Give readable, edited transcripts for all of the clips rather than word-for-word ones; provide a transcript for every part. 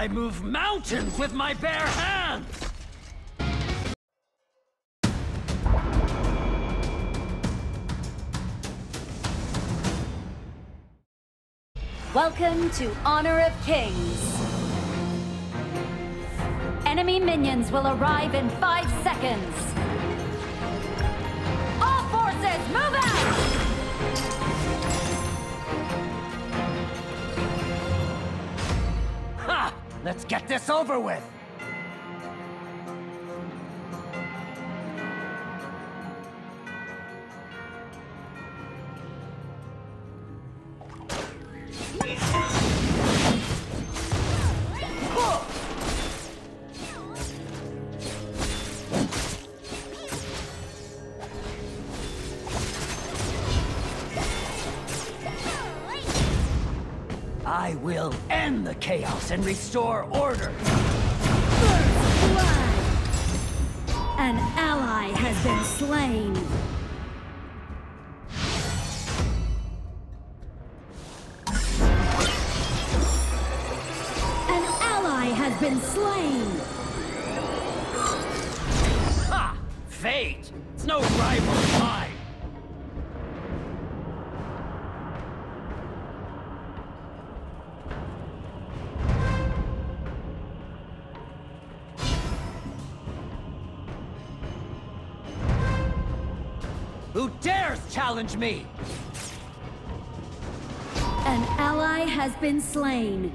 I move mountains with my bare hands! Welcome to Honor of Kings. Enemy minions will arrive in 5 seconds. All forces, move out! Ha! Let's get this over with! I will end the chaos and restore order! First blood! An ally has been slain. An ally has been slain. Ha! Fate! It's no rival of mine! Who dares challenge me? An ally has been slain.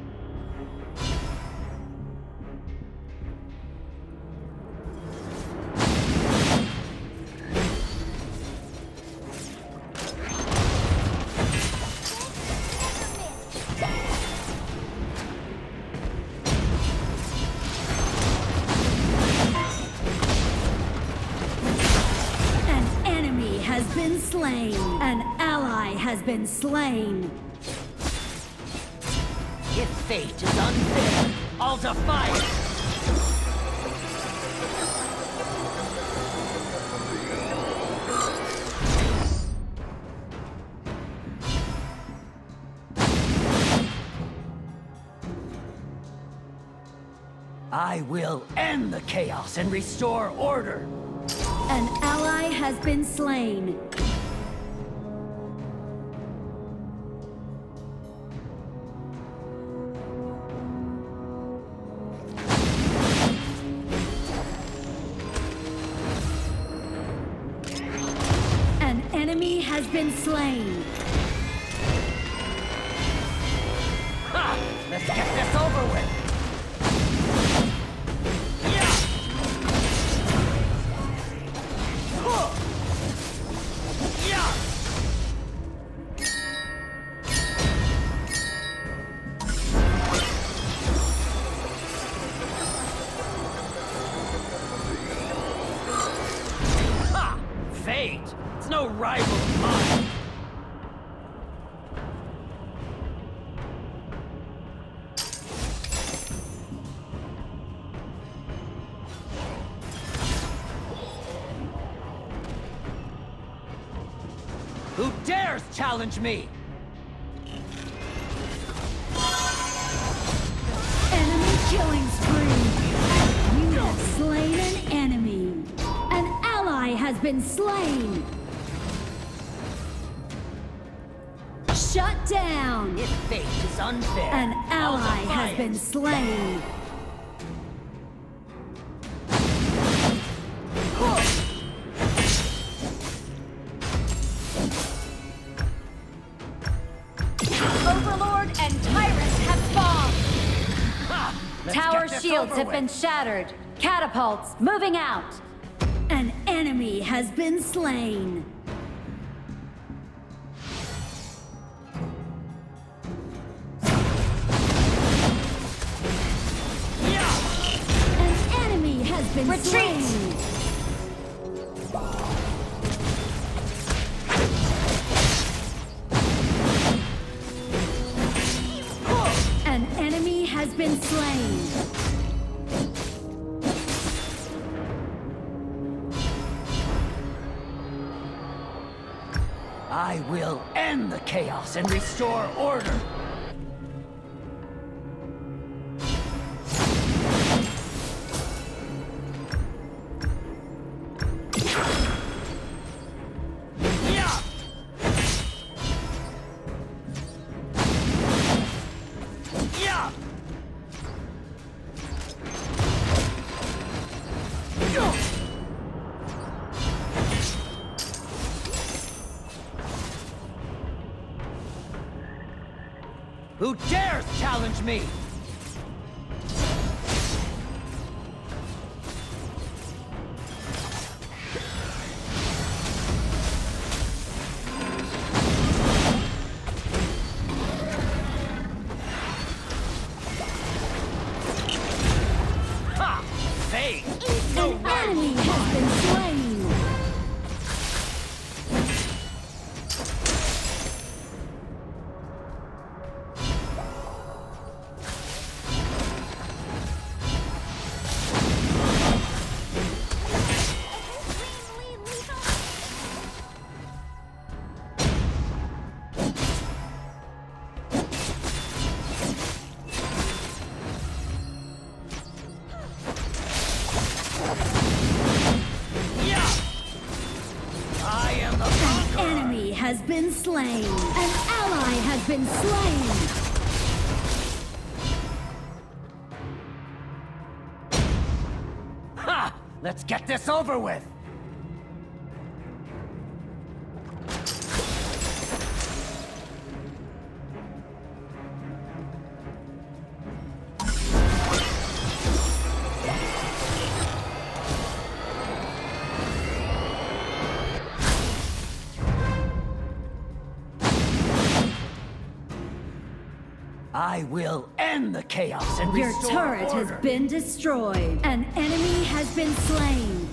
An ally has been slain. If fate is unfair, I'll defy it! I will end the chaos and restore order! An ally has been slain. An enemy has been slain. Ha! Let's get this over with! Fate! It's no rival of mine! Who dares challenge me? Enemy killing spree! You have slain an enemy! An ally has been slain! Shut down! If fate is unfair, An I'll ally defy has it. been slain! Overlord and Tyrant have spawned! Ha! Let's Tower get this shields over have been with. shattered. Catapults moving out. An enemy has been slain. An enemy has been Retreat! slain. An enemy has been slain. I will end the chaos and restore order! Who dares challenge me? Ha! Fate! No An enemy has been slain. Has been slain. An ally has been slain. Ha! Let's get this over with. I will end the chaos and Your restore turret order. has been destroyed. An enemy has been slain.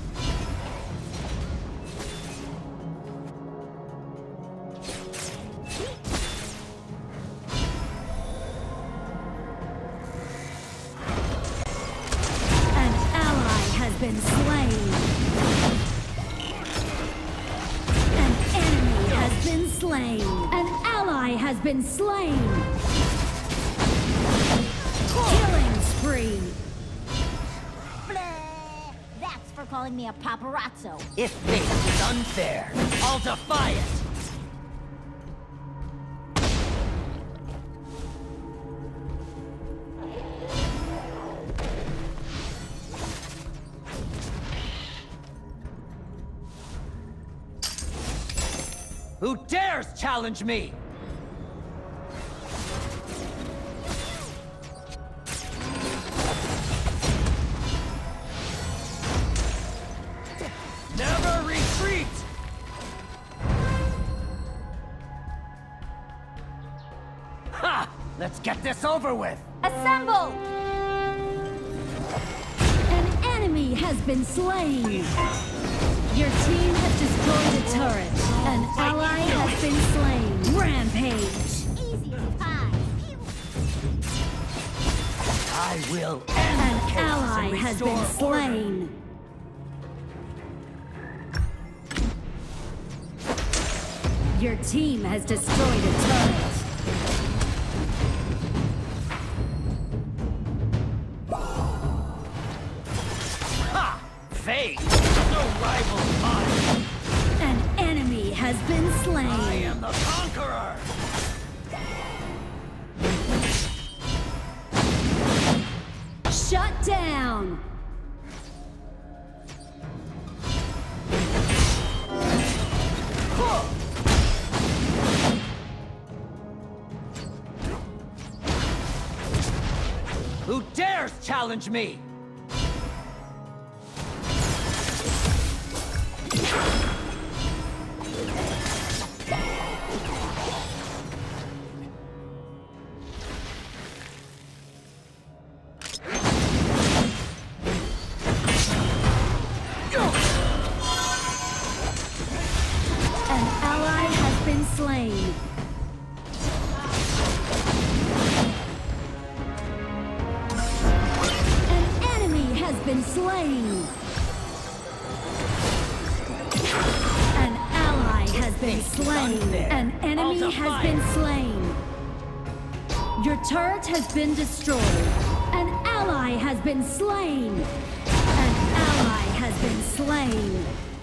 An ally has been slain. An enemy has been slain. An ally has been slain. Killing spree! Bleh. That's for calling me a paparazzo. If fate is unfair, I'll defy it. Who dares challenge me? Never retreat! Ha! Let's get this over with! Assemble! An enemy has been slain! Your team has destroyed a turret. An ally has been slain. Rampage! Easy as pie. I will end An the chaos ally and has been restore order. slain. Your team has destroyed a turret. Ha! Fate! No rival of mine! An enemy has been I slain. am the conqueror! Shut down! Who dares challenge me? An ally has been slain. An enemy has been slain. An ally has been slain. An enemy has been slain. Your turret has been destroyed. An ally has been slain. An ally has been slain.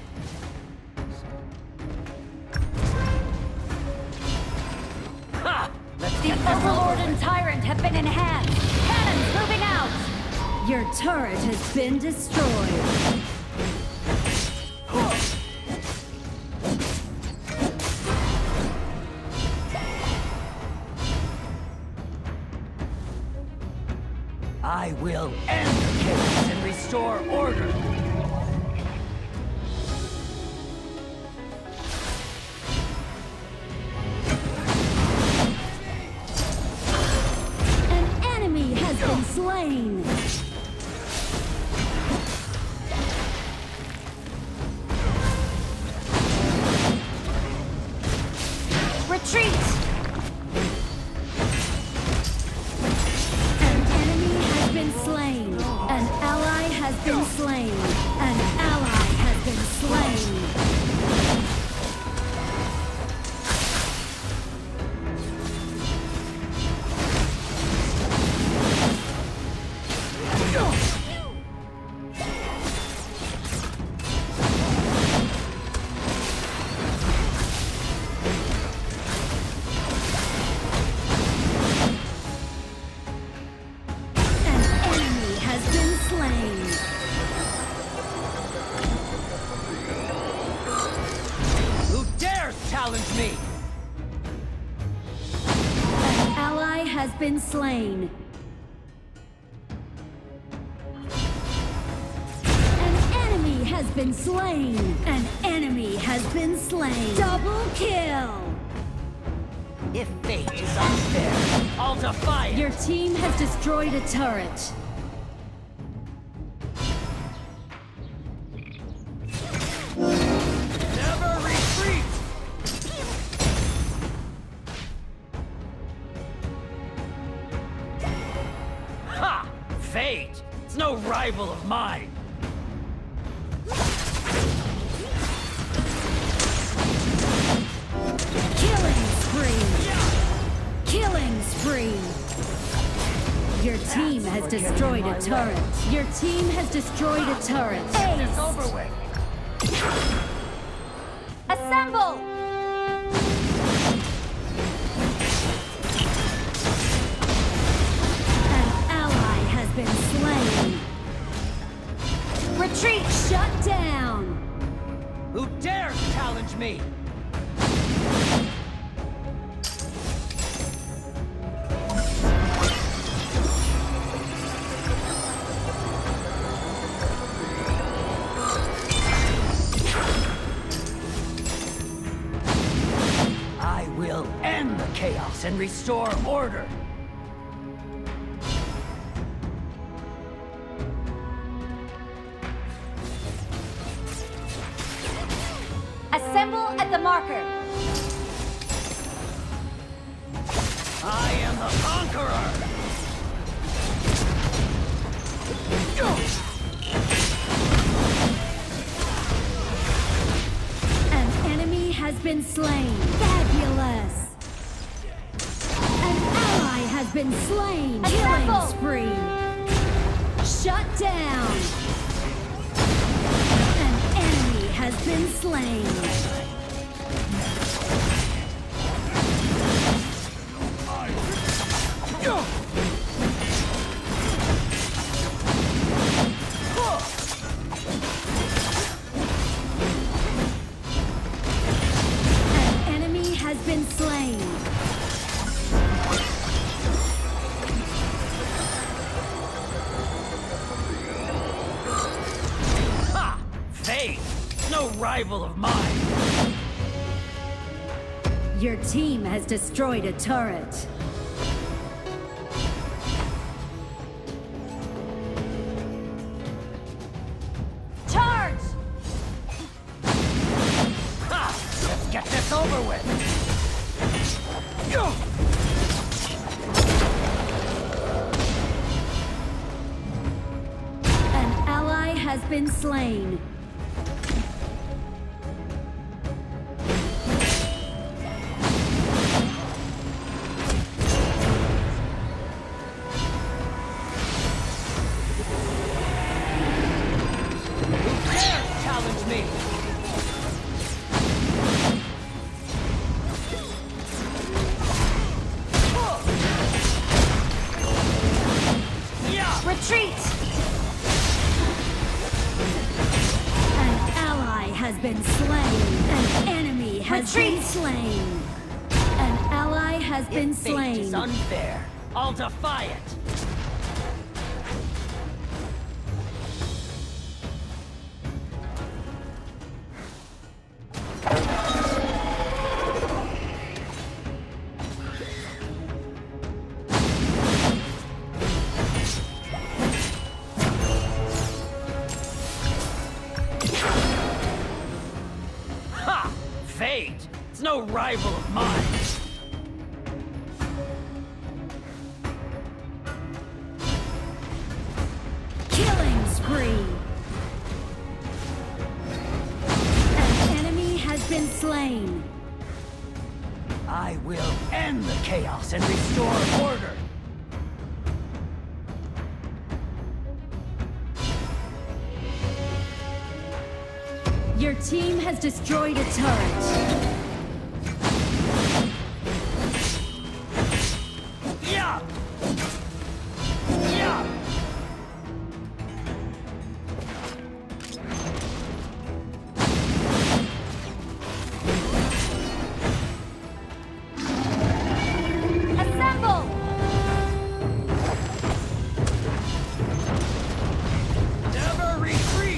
Ha! Let's The get this Overlord over and with. Tyrant have been enhanced. Cannons moving out. Your turret has been destroyed. I will end the chaos and restore order. An enemy has been slain. Retreat! Slain. An ally has been slain. An ally has been slain. Challenge me! An ally has been slain. An enemy has been slain. An enemy has been slain. Double kill! If fate is unfair, I'll defy it! Your team has destroyed a turret. Fate! It's no rival of mine! Killing spree! Killing spree! Your team has destroyed a turret. Your team has destroyed a turret. It's over with! Assemble! Been slain. Retreat! Shut down! Who dares challenge me? I will end the chaos and restore order. Assemble at the marker. I am the conqueror. An enemy has been slain. Fabulous. An ally has been slain. Killing spree. Shut down. Has been slain. An enemy has been slain. Ha! Fate! No rival of mine! Your team has destroyed a turret. Charge! Ha! Let's get this over with! An ally has been slain. Retreat! An ally has been slain. An enemy has been slain. An ally has been If fate slain. is unfair, I'll defy it. rival of mine. Killing spree. An enemy has been slain. I will end the chaos and restore order. Your team has destroyed a turret. Yeah! Yeah! Assemble! Never retreat!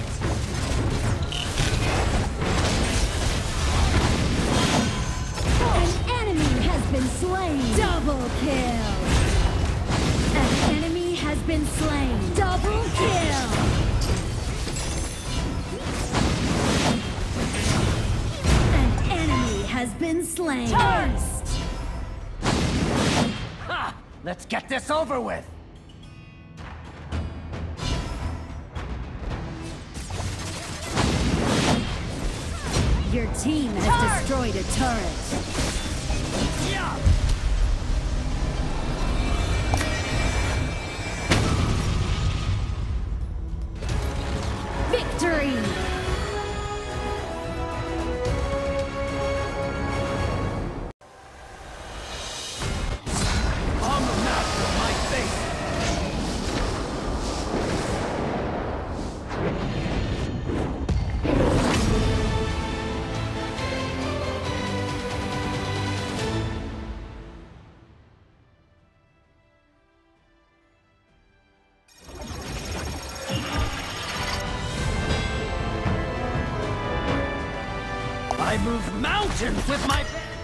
An enemy has been slain. Double kill. An enemy has been slain. Double kill. An enemy has been slain. Charge! Ha! Let's get this over with! Your team has Charge! destroyed a turret. Yeah! Victory! On the master of my fate! I move mountains with my...